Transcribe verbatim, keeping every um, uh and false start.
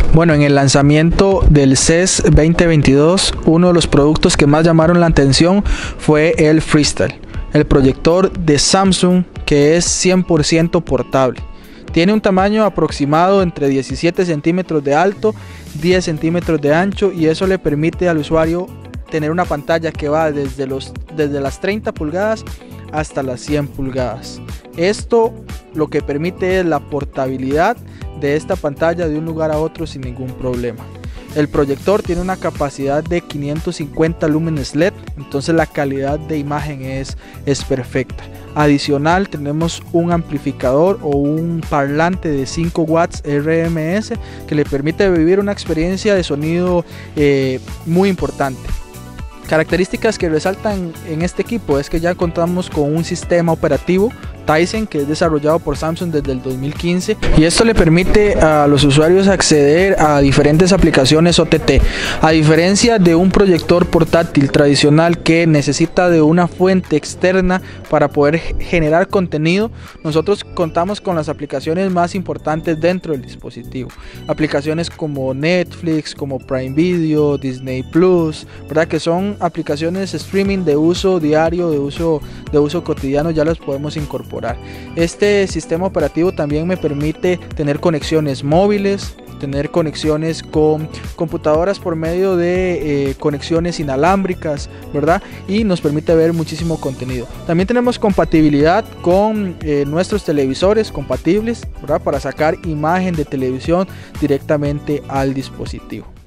Bueno, en el lanzamiento del C E S veinte veintidós, uno de los productos que más llamaron la atención fue el Freestyle, el proyector de Samsung que es cien por ciento portable. Tiene un tamaño aproximado entre diecisiete centímetros de alto, diez centímetros de ancho, y eso le permite al usuario tener una pantalla que va desde, los, desde las treinta pulgadas hasta las cien pulgadas. Esto lo que permite es la portabilidad de esta pantalla de un lugar a otro sin ningún problema. El proyector tiene una capacidad de quinientos cincuenta lúmenes L E D, entonces la calidad de imagen es, es perfecta. Adicional, tenemos un amplificador o un parlante de cinco watts R M S que le permite vivir una experiencia de sonido eh, muy importante. Características que resaltan en este equipo es que ya contamos con un sistema operativo Tizen, que es desarrollado por Samsung desde el dos mil quince, y esto le permite a los usuarios acceder a diferentes aplicaciones O T T. A diferencia de un proyector portátil tradicional que necesita de una fuente externa para poder generar contenido, nosotros contamos con las aplicaciones más importantes dentro del dispositivo. Aplicaciones como Netflix, como Prime Video, Disney Plus, ¿verdad? Que son aplicaciones streaming de uso diario, de uso, de uso cotidiano, ya las podemos incorporar. Este sistema operativo también me permite tener conexiones móviles, tener conexiones con computadoras por medio de eh, conexiones inalámbricas, ¿verdad? Y nos permite ver muchísimo contenido. También tenemos compatibilidad con eh, nuestros televisores compatibles, ¿verdad? Para sacar imagen de televisión directamente al dispositivo.